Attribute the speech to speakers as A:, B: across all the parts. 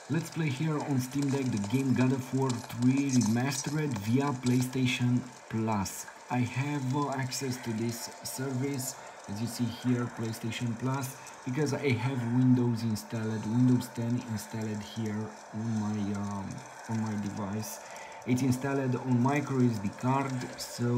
A: Let's play here on Steam Deck the game God of War 3 Remastered via PlayStation Plus. I have access to this service, as you see here, PlayStation Plus, because I have Windows installed, Windows 10 installed here on my device. It's installed on micro SD card, so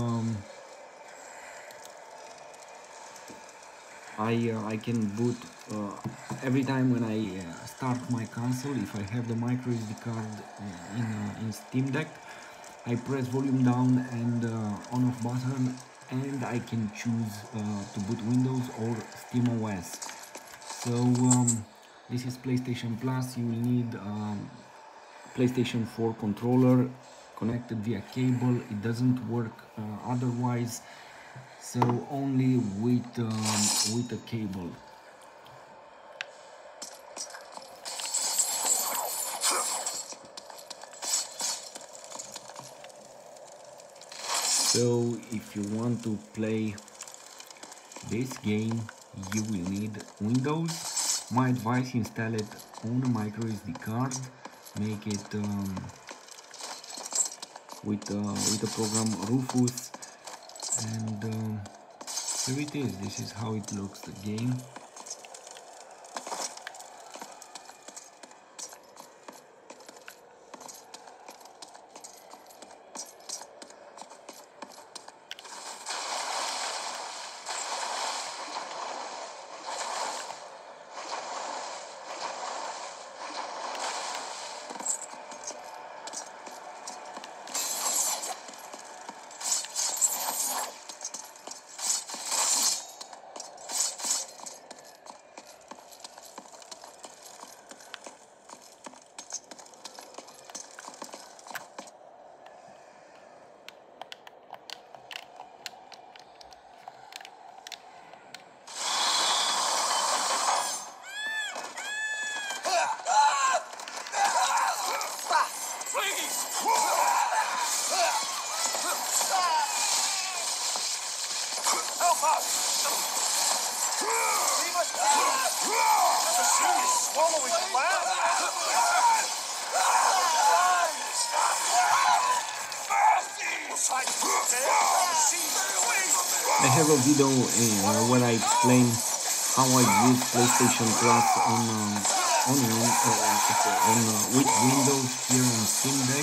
A: I can boot every time when I start my console. If I have the micro SD card in Steam Deck, I press volume down and on off button, and I can choose to boot Windows or Steam OS. So this is PlayStation Plus. You will need PlayStation 4 controller connected via cable. It doesn't work otherwise, so only with a cable. So if you want to play this game, you will need Windows. My advice: install it on a micro SD card. Make it with the program Rufus, and here it is. This is how it looks, the game. I have a video where I explain how I use PlayStation Plus with Windows here on Steam Deck.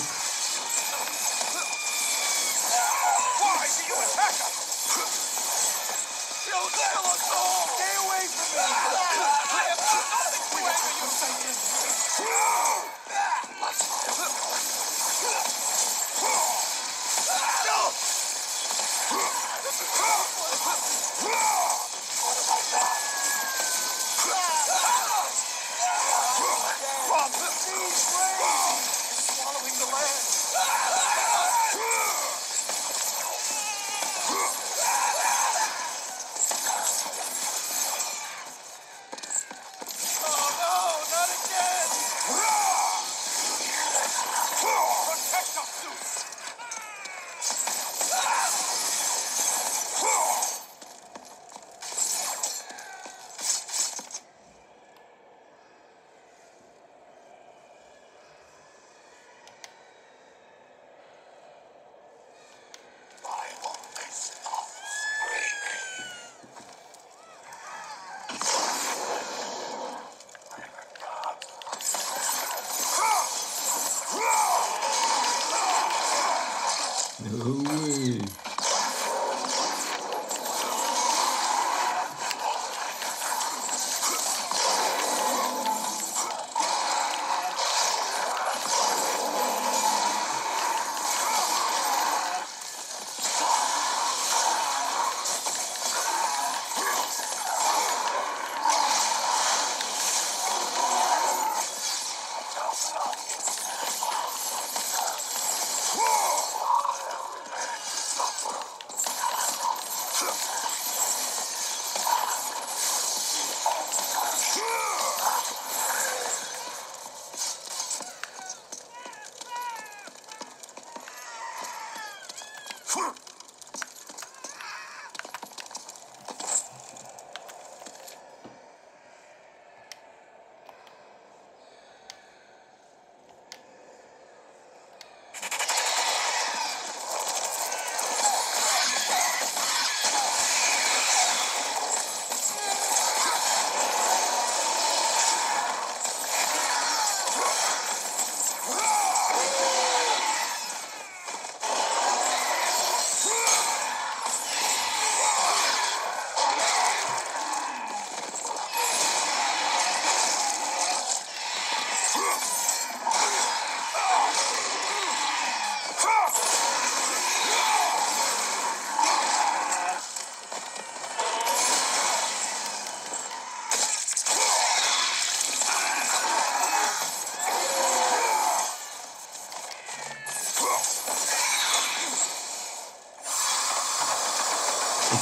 A: No way.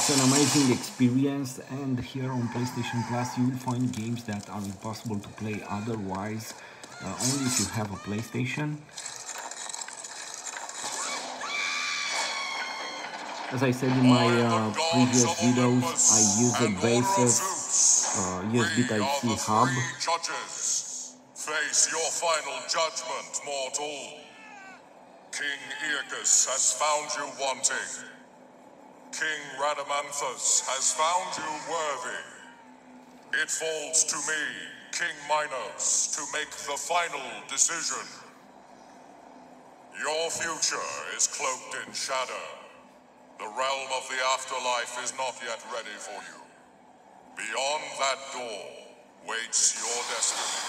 A: It's an amazing experience, and here on PlayStation Plus you will find games that are impossible to play otherwise, only if you have a PlayStation. As I said in my previous videos, I use a basic USB Type-C hub.
B: Face your final judgment, mortal. King Aeacus has found you wanting. King Rhadamanthus has found you worthy. It falls to me, King Minos, to make the final decision. Your future is cloaked in shadow. The realm of the afterlife is not yet ready for you. Beyond that door waits your destiny.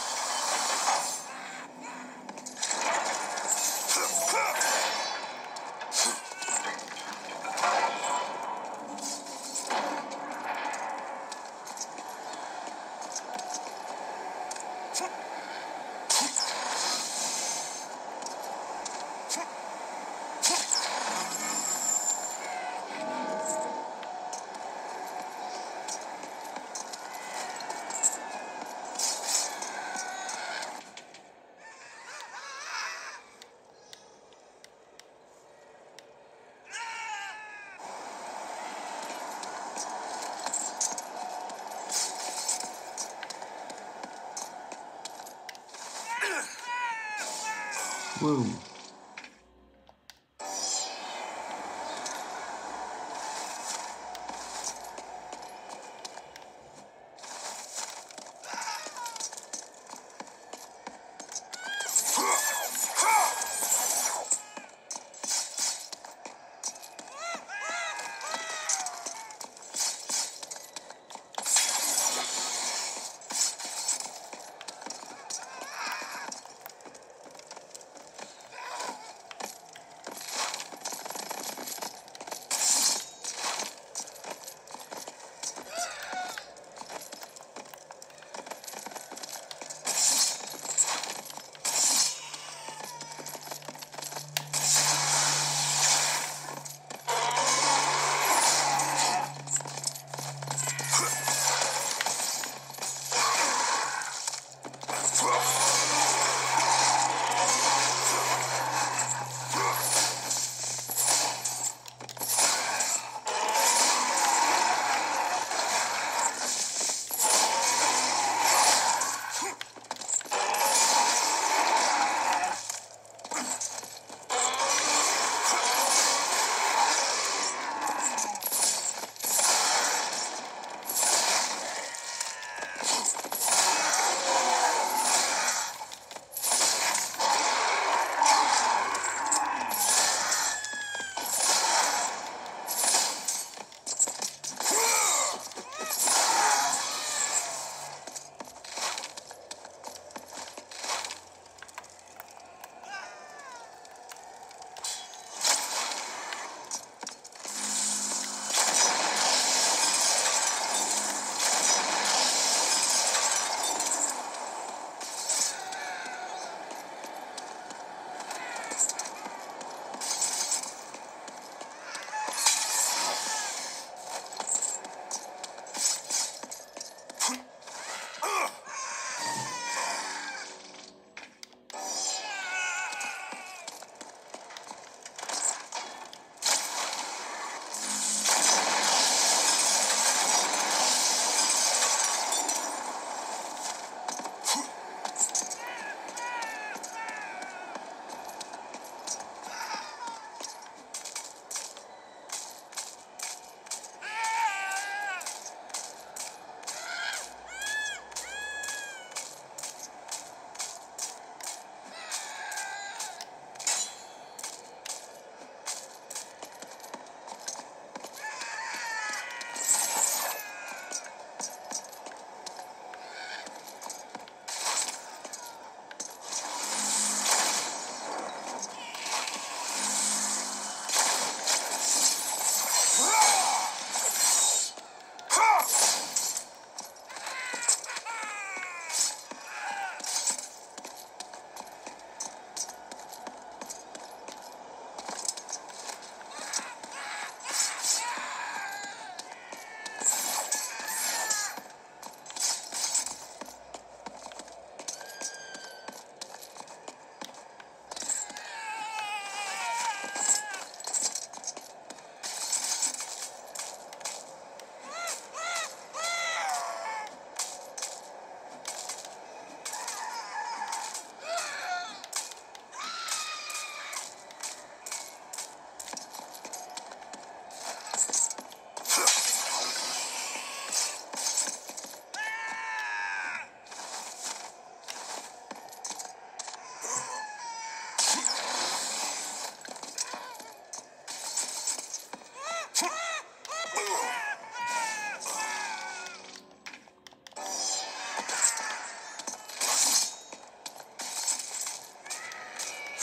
A: Whoa.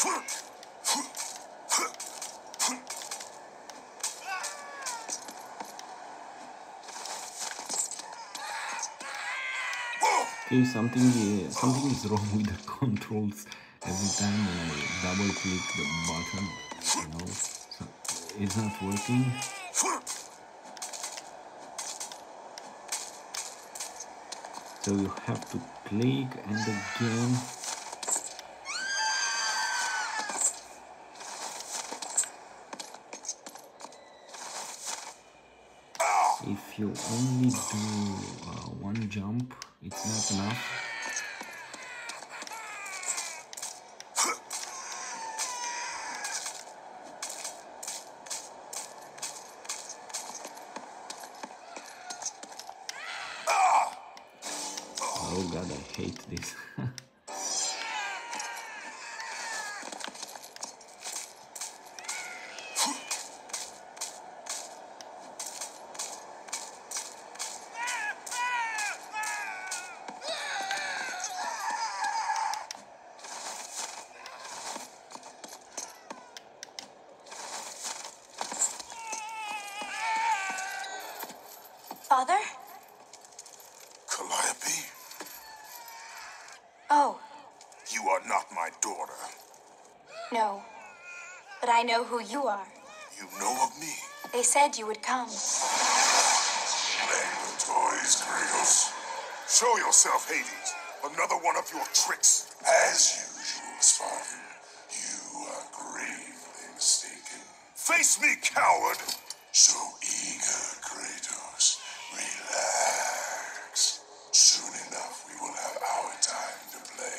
A: Okay, something is wrong with the controls every time when I double click the button, so it's not working. So you have to click and again. If you only do one jump, it's not enough. Oh god, I hate this.
C: Father?
B: Calliope,
C: Oh,
B: you are not my daughter.
C: no. But I know who you are.
B: You know of me.
C: They said you would come.
B: Playing with toys, Kratos. Show yourself, Hades. Another one of your tricks. As usual, Spartan. You are gravely mistaken. Face me, coward! So eager, Kratos. Relax. Soon enough, we will have our time to play.